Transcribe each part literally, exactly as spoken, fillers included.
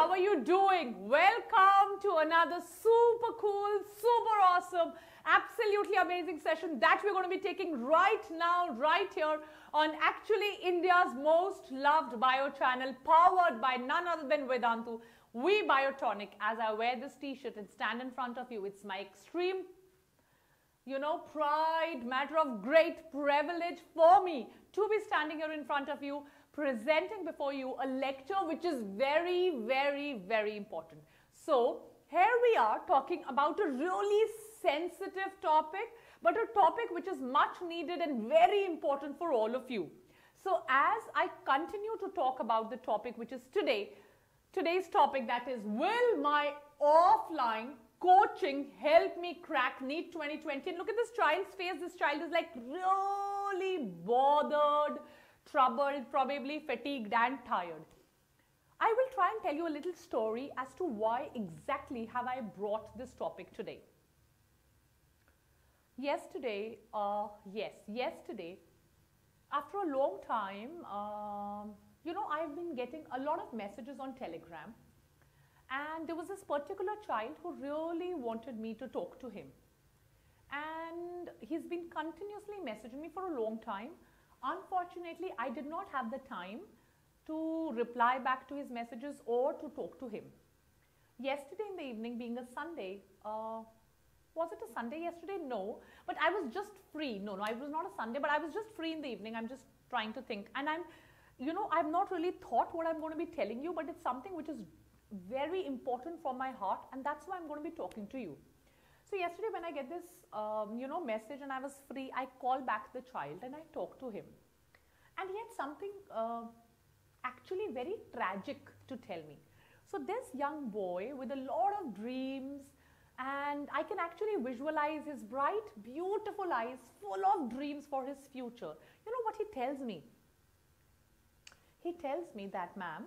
how are you doing? Welcome to another super cool, super awesome, absolutely amazing session that we're going to be taking right now, right here on actually India's most loved bio channel, powered by none other than Vedantu. We Biotonic. As I wear this t-shirt and stand in front of you, it's my extreme, you know, pride, matter of great privilege for me to be standing here in front of you, presenting before you a lecture which is very, very, very important. So here we are talking about a really sensitive topic, but a topic which is much needed and very important for all of you. So as I continue to talk about the topic which is today, today's topic, that is, will my offline coaching help me crack NEET twenty twenty? And look at this child's face. This child is like really bothered, troubled, probably fatigued and tired. I will try and tell you a little story as to why exactly have I brought this topic today. Yesterday, uh, yes, yesterday, after a long time, um, you know, I've been getting a lot of messages on Telegram, and there was this particular child who really wanted me to talk to him. And he's been continuously messaging me for a long time. Unfortunately, I did not have the time to reply back to his messages or to talk to him. Yesterday in the evening, being a Sunday, uh, was it a Sunday yesterday? No, but I was just free. No, no, it was not a Sunday, but I was just free in the evening. I'm just trying to think. And I'm, you know, I've not really thought what I'm going to be telling you, but it's something which is very important from my heart, and that's why I'm going to be talking to you. So yesterday when I get this, um, you know, message and I was free, I call back the child and I talk to him. And he had something uh, actually very tragic to tell me. So this young boy with a lot of dreams, and I can actually visualize his bright, beautiful eyes full of dreams for his future. You know what he tells me? He tells me that, ma'am,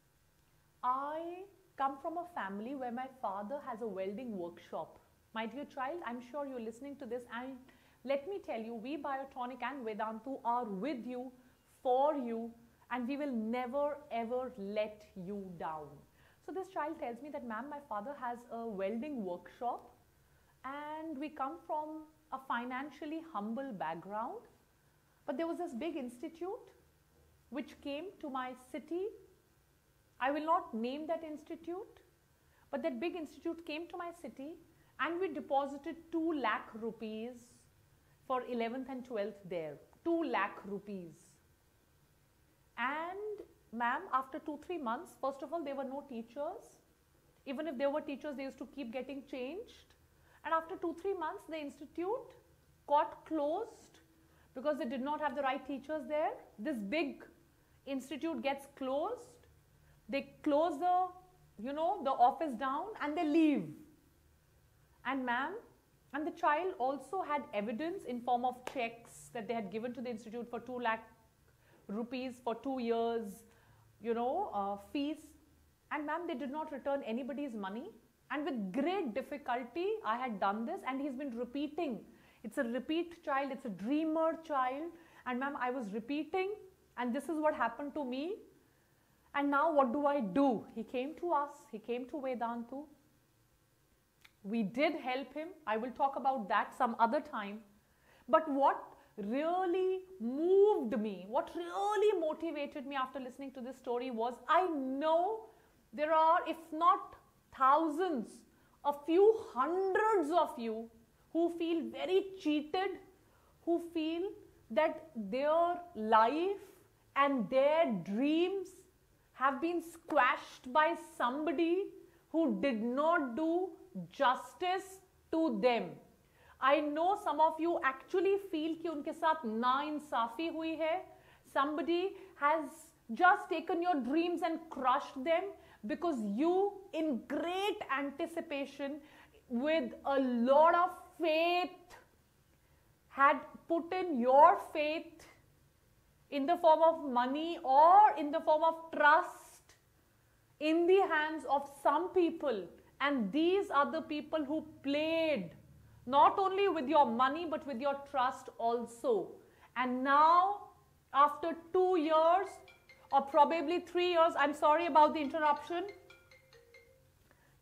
I come from a family where my father has a welding workshop. My dear child, I'm sure you're listening to this, and let me tell you, we Biotonic and Vedantu are with you, for you, and we will never ever let you down. So this child tells me that, ma'am, my father has a welding workshop, and we come from a financially humble background, but there was this big institute which came to my city. I will not name that institute, but that big institute came to my city, and we deposited two lakh rupees for eleventh and twelfth there, two lakh rupees. And ma'am, after two, three months, first of all, there were no teachers. Even if there were teachers, they used to keep getting changed. And after two, three months, the institute got closed because they did not have the right teachers there. This big institute gets closed. They close the, you know, the office down and they leave. And ma'am, and the child also had evidence in form of checks that they had given to the institute for two lakh rupees for two years, you know, uh, fees. And ma'am, they did not return anybody's money. And with great difficulty, I had done this, and he's been repeating. It's a repeat child. It's a dreamer child. And ma'am, I was repeating, and this is what happened to me. And now what do I do? He came to us. He came to Vedantu. We did help him. I will talk about that some other time. But what really moved me, what really motivated me after listening to this story was, I know there are, if not thousands, a few hundreds of you who feel very cheated, who feel that their life and their dreams have been squashed by somebody who did not do justice to them. I know some of you actually feel कि उनके साथ नाइंसाफी हुई है. Somebody has just taken your dreams and crushed them because you, in great anticipation, with a lot of faith, had put in your faith in the form of money or in the form of trust in the hands of some people. And these are the people who played not only with your money but with your trust also. And now, after two years or probably three years, I'm sorry about the interruption.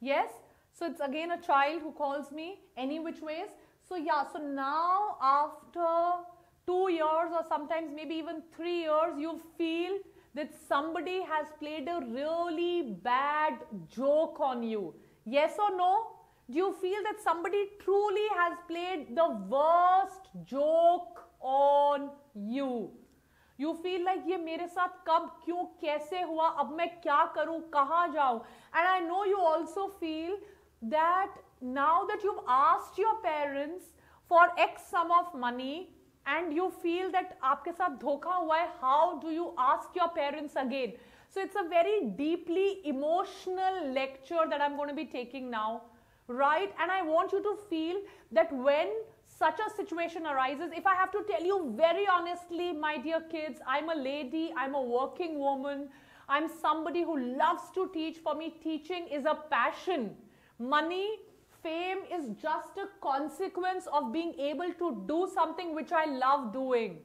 Yes, so it's again a child who calls me any which ways. So yeah, so now after two years or sometimes maybe even three years, you feel that somebody has played a really bad joke on you. Yes or no? Do you feel that somebody truly has played the worst joke on you? You feel like ये मेरे साथ कब क्यों कैसे हुआ, अब मैं क्या करूं, कहाँ जाऊं? And I know you also feel that now that you've asked your parents for X sum of money and you feel that आपके साथ धोखा हुआ है, how do you ask your parents again? So it's a very deeply emotional lecture that I'm going to be taking now, right? And I want you to feel that when such a situation arises, if I have to tell you very honestly, my dear kids, I'm a lady, I'm a working woman, I'm somebody who loves to teach. For me, teaching is a passion. Money, fame is just a consequence of being able to do something which I love doing.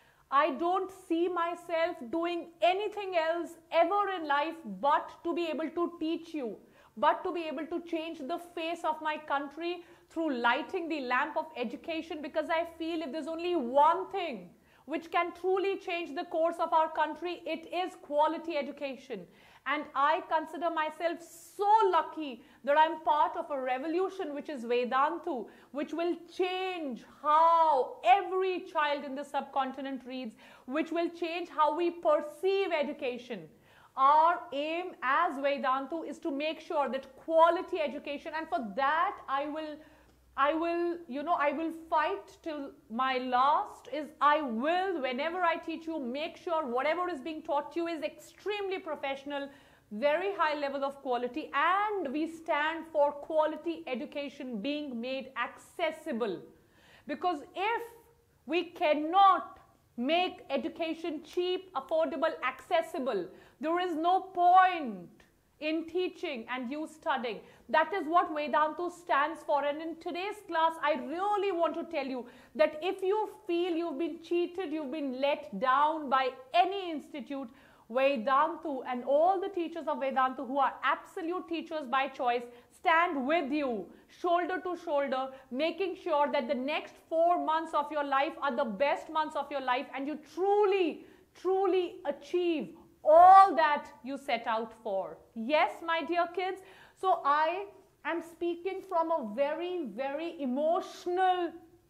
I don't see myself doing anything else ever in life but to be able to teach you, but to be able to change the face of my country through lighting the lamp of education, because I feel if there's only one thing which can truly change the course of our country, it is quality education. And I consider myself so lucky that I'm part of a revolution which is Vedantu, which will change how every child in the subcontinent reads, which will change how we perceive education. Our aim as Vedantu is to make sure that quality education, and for that I will I will, you know, I will fight till my last, is I will, whenever I teach you, make sure whatever is being taught to you is extremely professional, very high level of quality, and we stand for quality education being made accessible. Because if we cannot make education cheap, affordable, accessible, there is no point in teaching and you studying. That is what Vedantu stands for. And in today's class, I really want to tell you that if you feel you've been cheated, you've been let down by any institute, Vedantu and all the teachers of Vedantu who are absolute teachers by choice stand with you, shoulder to shoulder, making sure that the next four months of your life are the best months of your life and you truly, truly achieve all that you set out for. Yes, my dear kids. So I am speaking from a very, very emotional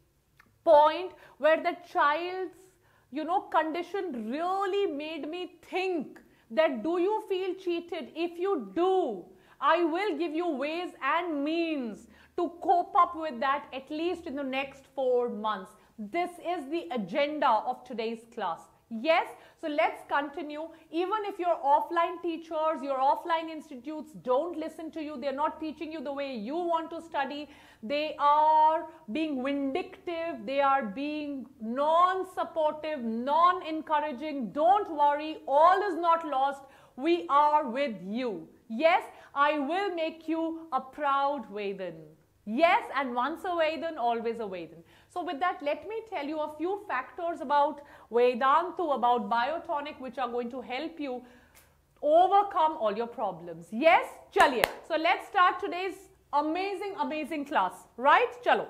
point where the child's, you know, condition really made me think that do you feel cheated? If you do, I will give you ways and means to cope up with that at least in the next four months. This is the agenda of today's class. Yes, so let's continue. Even if your offline teachers, your offline institutes don't listen to you, they're not teaching you the way you want to study, they are being vindictive, they are being non-supportive, non-encouraging, don't worry, all is not lost, we are with you. Yes, I will make you a proud Vedan. Yes, and once a Vedan, always a Vedan. So with that, let me tell you a few factors about Vedantu, about Biotonic, which are going to help you overcome all your problems. Yes, chaliye. So let's start today's amazing, amazing class. Right? Chalo.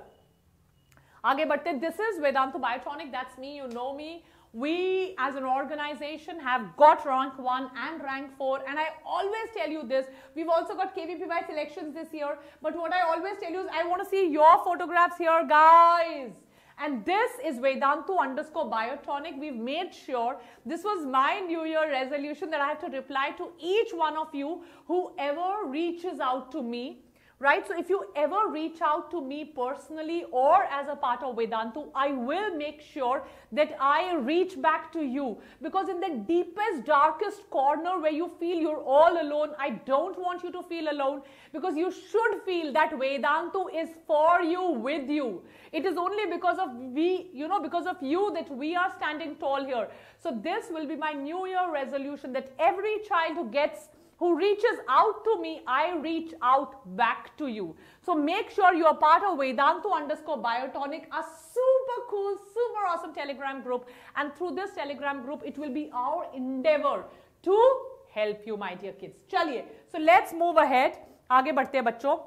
Aage badhte. This is Vedantu Biotonic. That's me. You know me. We as an organization have got rank one and rank four, and I always tell you this, we've also got K V P Y selections this year, but what I always tell you is I want to see your photographs here, guys. And this is Vedantu underscore Biotonic. We've made sure, this was my New Year resolution that I have to reply to each one of you, whoever reaches out to me. Right? So if you ever reach out to me personally or as a part of Vedantu, I will make sure that I reach back to you, because in the deepest, darkest corner where you feel you're all alone, I don't want you to feel alone, because you should feel that Vedantu is for you, with you. It is only because of we, you know, because of you that we are standing tall here. So this will be my New Year resolution, that every child who gets who reaches out to me, I reach out back to you. So make sure you are part of Vedantu underscore Biotonic, a super cool, super awesome Telegram group. And through this Telegram group, it will be our endeavor to help you, my dear kids. Chaliye. So let's move ahead. आगे बढ़ते हैं बच्चों,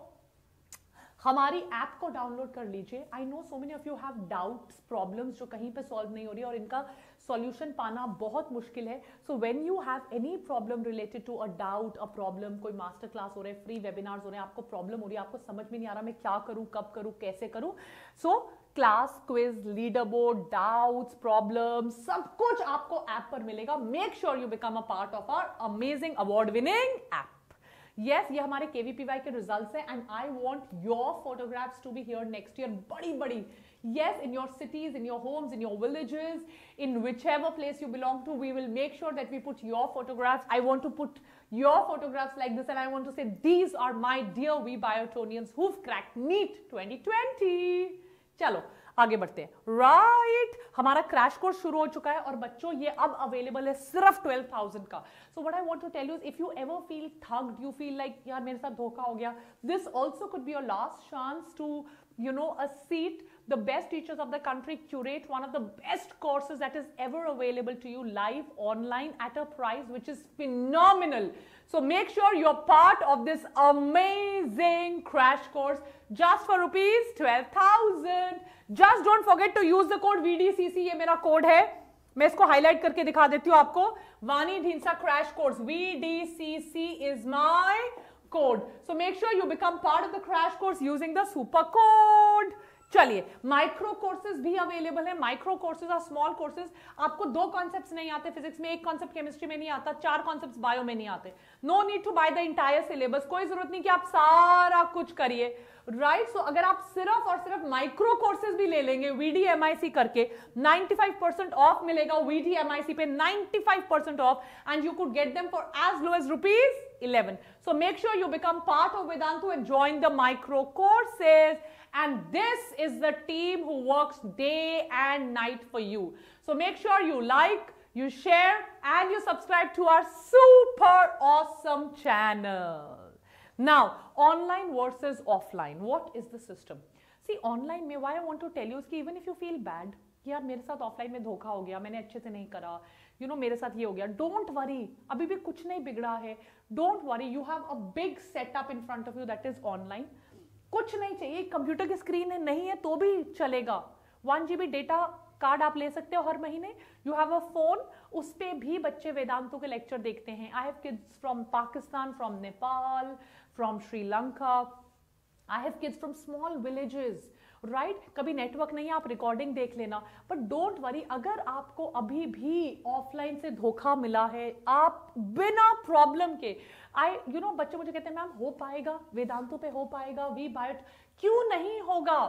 हमारी app को download कर लीजिए। I know so many of you have doubts, problems जो कहीं पे सॉल्व नहीं हो रही है और इनका सॉल्यूशन पाना बहुत मुश्किल है। So when you have any problem related to a doubt, a problem, कोई मास्टर क्लास हो रहे हैं, फ्री वेबिनार्स हो रहे हैं, आपको प्रॉब्लम हो रही है, आपको समझ में नहीं आ रहा मैं क्या करूं, कब करूं, कैसे करूं, so class, quiz, leader board, doubts, problem, सब कुछ आपको ऐप पर मिलेगा। Make sure you become a part of our amazing award winning app. Yes yes, ये हमारे केवीपीवाई के रिजल्ट्स हैं and I want your photographs to be here next year, बड़ी बड़ी। yes, in your cities, in your homes, in your villages, in whichever place you belong to, we will make sure that we put your photographs. I want to put your photographs like this and I want to say these are my dear we Biotonians who've cracked NEET twenty twenty. चलो आगे बढ़ते हैं। Right right. हमारा crash course शुरू हो चुका है और बच्चों ये अब अवेलेबल है सिर्फ ट्वेल्व थाउजेंड का। So what I want to tell you, if you ever feel thugged, you feel like यार मेरे साथ धोखा हो गया, this also could be your last chance to you know a seat. The best teachers of the country curate one of the best courses that is ever available to you live online at a price which is phenomenal. So make sure you're part of this amazing crash course just for rupees twelve thousand. Just don't forget to use the code V D C C. ये मेरा code है, मैं इसको highlight करके दिखा देती हूँ आपको। Vani Dhindsa crash course V D C C is my code. So make sure you become part of the crash course using the super code. चलिए, माइक्रो कोर्सेज भी अवेलेबल है। माइक्रो कोर्सेज और स्मॉल कोर्सेज, आपको दो कॉन्सेप्ट्स नहीं आते physics में, एक कॉन्सेप्ट केमिस्ट्री में नहीं आता, चार कॉन्सेप्ट्स बायो में नहीं आते, no need to buy the entire syllabus, कोई जरूरत नहीं कि आप सारा कुछ करिए। Right right? सो so, अगर आप सिर्फ और सिर्फ माइक्रो कोर्सेज भी ले लेंगे वीडीएमआईसी करके, नाइंटी फाइव परसेंट ऑफ मिलेगा वीडीएमआईसी पे, ninety five percent off, and you could get them for as low as rupees eleven. So make sure you become part of Vedantu and join the micro courses. And this is the team who works day and night for you. So make sure you like, you share, and you subscribe to our super awesome channel. Now, online versus offline. What is the system? See, online में why I want to tell you is कि even if you feel bad, कि यार मेरे साथ offline में धोखा हो गया, मैंने अच्छे से नहीं करा, यू you नो know, मेरे साथ ये हो गया, डोंट वरी, अभी भी कुछ नहीं बिगड़ा है, don't worry, you have a big setup in front of you that is online. कुछ नहीं चाहिए, कंप्यूटर की स्क्रीन है, नहीं है तो भी चलेगा, वन जीबी डेटा कार्ड आप ले सकते हो हर महीने, यू हैव अ फोन, उस पे भी बच्चे वेदांतु के लेक्चर देखते हैं। I have kids from Pakistan, from Nepal, from Sri Lanka, I have kids from small villages, right right? कभी नेटवर्क नहीं है, आप रिकॉर्डिंग देख लेना, बट डोंट वरी, अगर आपको अभी भी ऑफलाइन से धोखा मिला है, आप बिना प्रॉब्लम के, आई यू नो बच्चे मुझे कहते हैं मैम हो पाएगा, वेदांतु पे हो पाएगा, वी बायो, क्यों नहीं होगा,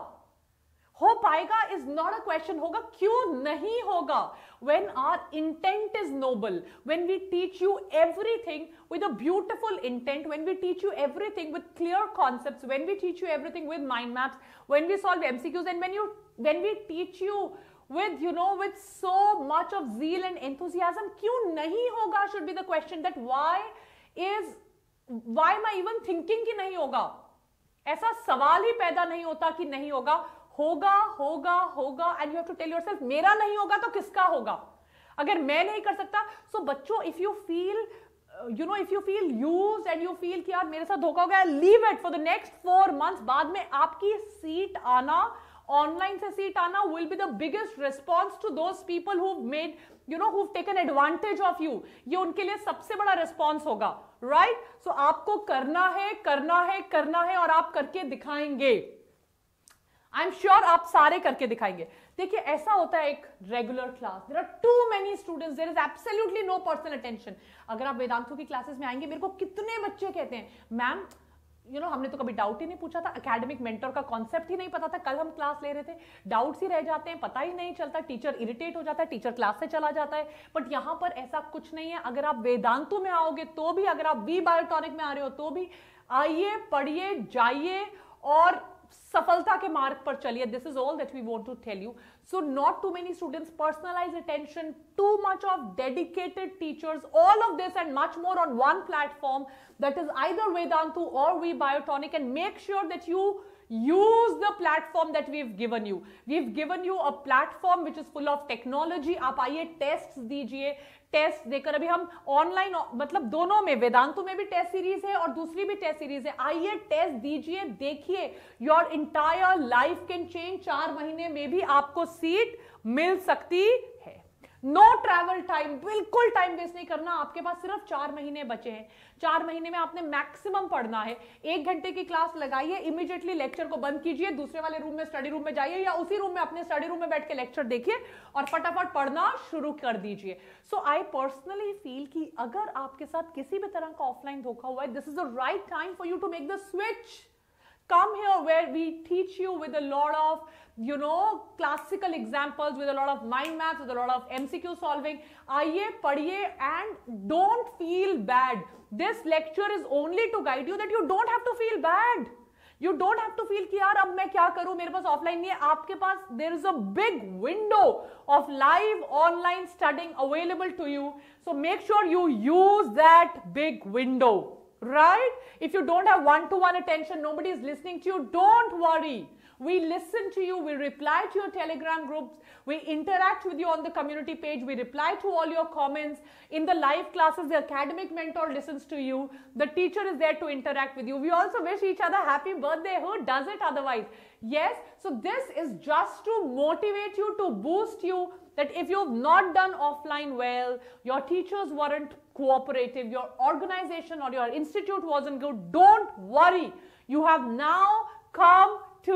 हो पाएगा इज नॉट अ क्वेश्चन, होगा क्यों नहीं होगा, when our intent is noble, when we teach you everything with a beautiful intent, when we teach you everything with clear concepts, when we teach you everything with mind maps, when we solve M C Qs, and when you when we teach you with you know with so much of zeal and enthusiasm, क्यों नहीं होगा should be the question, that why is why am I even thinking कि नहीं होगा, ऐसा सवाल ही पैदा नहीं होता कि नहीं होगा, होगा होगा होगा, and you have to tell yourself मेरा नहीं होगा तो किसका होगा, अगर मैं नहीं कर सकता। सो so, बच्चों, if you feel you know if you feel used and you feel कि यार मेरे साथ धोखा हो गया, leave it for the next four months, बाद में आपकी सीट आना, ऑनलाइन से सीट आना will be the biggest response to those people who made you know who taken advantage of you, ये उनके लिए सबसे बड़ा रिस्पॉन्स होगा, राइट right? सो so, आपको करना है करना है करना है और आप करके दिखाएंगे, आई एम श्योर आप सारे करके दिखाएंगे। देखिए ऐसा होता है एक regular class, there are too many students, there is absolutely no personal attention. अगर आप वेदांतु की क्लासेस में आएंगे, मेरे को कितने बच्चे कहते हैं मैम यू नो हमने तो कभी डाउट ही नहीं पूछा था, एकेडमिक मेंटर का कॉन्सेप्ट ही नहीं पता था, कल हम क्लास ले रहे थे, डाउट्स ही रह जाते हैं, पता ही नहीं चलता, टीचर इरिटेट हो जाता है, टीचर क्लास से चला जाता है, बट यहाँ पर ऐसा कुछ नहीं है। अगर आप वेदांतु में आओगे तो भी, अगर आप वी बायोटॉनिक में आ रहे हो तो भी, आइए पढ़िए जाइए और सफलता के मार्ग पर चलिए। This is all that we want to tell you. So not too many students, personalised attention, too much of dedicated teachers, all of this and much more on one platform, that is either Vedantu or we Biotonic, and make sure that you use the platform that we've given you. We've given you a platform which is full of technology. आप आइए test दीजिए, test देकर, अभी हम online मतलब दोनों में, वेदांतु में भी टेस्ट सीरीज है और दूसरी भी टेस्ट सीरीज है, आइए टेस्ट दीजिए, देखिए, your entire life can change. चार महीने में भी आपको सीट मिल सकती है। नो ट्रैवल टाइम, बिल्कुल टाइम वेस्ट नहीं करना, आपके पास सिर्फ चार महीने बचे हैं। चार महीने में आपने मैक्सिमम पढ़ना है। एक घंटे की क्लास लगाइए, इमीडिएटली लेक्चर को बंद कीजिए, दूसरे वाले रूम में, स्टडी रूम में जाइए, या उसी रूम में, अपने स्टडी रूम में बैठ के लेक्चर देखिए और फटाफट पढ़ना शुरू कर दीजिए। सो आई पर्सनली फील कि अगर आपके साथ किसी भी तरह का ऑफलाइन धोखा हुआ है, this is the right time for you to make the switch. Come here where we teach you with a lot of, you know, classical examples, with a lot of mind maps, with a lot of M C Q solving. आइए पढ़िए and don't feel bad. This lecture is only to guide you that you don't have to feel bad. You don't have to feel कि यार अब मैं क्या करूं, मेरे पास offline नहीं है। आपके पास there is a big window of live online studying available to you. So make sure you use that big window. Right? If you don't have one-to-one attention, nobody is listening to you, don't worry. We listen to you, we reply to your Telegram groups, we interact with you on the community page, we reply to all your comments. In the live classes, the academic mentor listens to you, the teacher is there to interact with you. We also wish each other happy birthday. Who does it otherwise? Yes, so this is just to motivate you, to boost you, that if you've not done offline well, your teachers weren't cooperative, your organization or your institute wasn't good, don't worry. You have now come to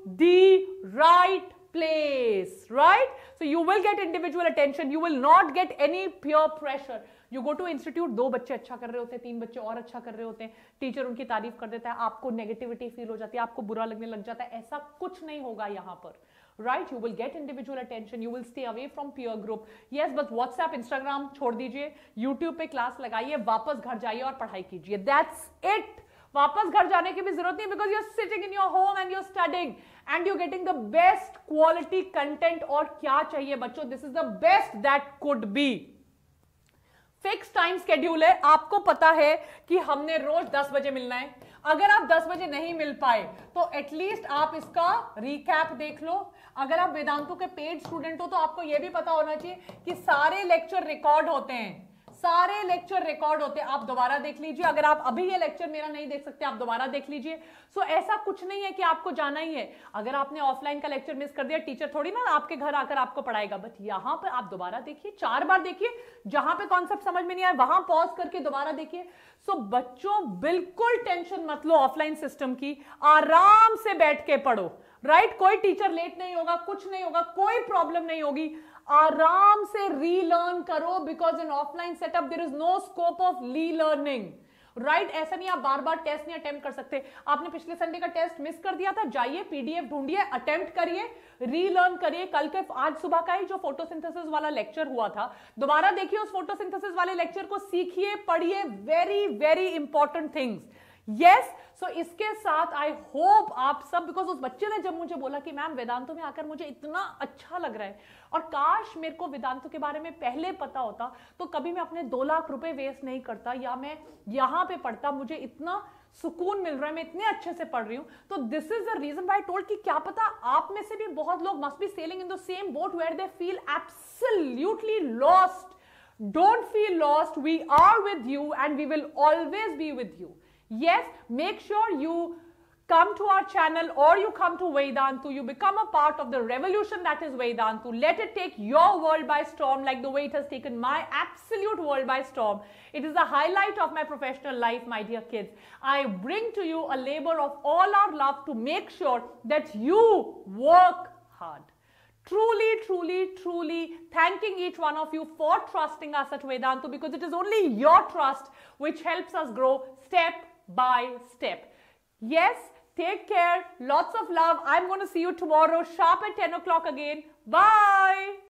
the right place, right? So you will get individual attention, you will not get any peer pressure. You go to institute, दो बच्चे अच्छा कर रहे होते हैं, तीन बच्चे और अच्छा कर रहे होते हैं, टीचर उनकी तारीफ कर देता है, आपको नेगेटिविटी फील हो जाती है, आपको बुरा लगने लग जाता है। ऐसा कुछ नहीं होगा यहाँ पर, right? You will get individual attention, you will stay away from peer group. Yes, but WhatsApp, Instagram छोड़ दीजिए, YouTube पे क्लास लगाइए, वापस घर जाइए और पढ़ाई कीजिए। That's it. वापस घर जाने की भी जरूरत नहीं, because you're sitting in your home and you're studying and you're getting the best quality content. और क्या चाहिए बच्चों? This is the best that could be. Fix time schedule है, आपको पता है कि हमने रोज दस बजे मिलना है। अगर आप दस बजे नहीं मिल पाए तो एटलीस्ट आप इसका रिकैप देख लो। अगर आप वेदांतु के पेड स्टूडेंट हो तो आपको यह भी पता होना चाहिए कि सारे लेक्चर रिकॉर्ड होते हैं, सारे लेक्चर रिकॉर्ड होते हैं, आप दोबारा देख लीजिए। अगर आप अभी ये लेक्चर मेरा नहीं देख सकते, आप दोबारा देख लीजिए। सो so, ऐसा कुछ नहीं है कि आपको जाना ही है। अगर आपने ऑफलाइन का लेक्चर मिस कर दिया, टीचर थोड़ी ना आपके घर आकर आपको पढ़ाएगा, बट यहां पर आप दोबारा देखिए, चार बार देखिए, जहां पे कॉन्सेप्ट समझ में नहीं आया वहां पॉज करके दोबारा देखिए। सो so, बच्चों बिल्कुल टेंशन मत लो ऑफलाइन सिस्टम की, आराम से बैठ के पढ़ो, राइट right? कोई टीचर लेट नहीं होगा, कुछ नहीं होगा, कोई प्रॉब्लम नहीं होगी, आराम से रीलर्न करो, because in offline setup there is no scope of relearning, right? ऐसा नहीं आप बार बार टेस्ट नहीं अटेम्प्ट कर सकते। आपने पिछले संडे का टेस्ट मिस कर दिया था, जाइए पीडीएफ ढूंढिए, अटेम्प्ट करिए, रीलर्न करिए। कल के आज सुबह का ही जो फोटोसिंथेसिस वाला लेक्चर हुआ था, दोबारा देखिए उस फोटोसिंथेसिस वाले लेक्चर को, सीखिए, पढ़िए, very very important things. Yes, so इसके साथ आई होप आप सब, बिकॉज उस बच्चे ने जब मुझे बोला कि मैम वेदांतु में आकर मुझे इतना अच्छा लग रहा है और काश मेरे को वेदांतु के बारे में पहले पता होता तो कभी मैं अपने दो लाख रुपए वेस्ट नहीं करता, या मैं यहां पे पढ़ता, मुझे इतना सुकून मिल रहा है, मैं इतने अच्छे से पढ़ रही हूं। तो this is the reason why I told कि क्या पता आप में से भी बहुत लोग must be sailing in the same boat where they feel absolutely lost. Don't feel lost, we are with you and we will always be with you. Yes, make sure you come to our channel or you come to Vedantu. You become a part of the revolution that is Vedantu. Let it take your world by storm like the way it has taken my absolute world by storm. It is the highlight of my professional life, my dear kids. I bring to you a labor of all our love to make sure that you work hard. Truly, truly, truly thanking each one of you for trusting us at Vedantu, because it is only your trust which helps us grow step by step. Yes, take care, lots of love. I'm going to see you tomorrow sharp at ten o'clock again. Bye.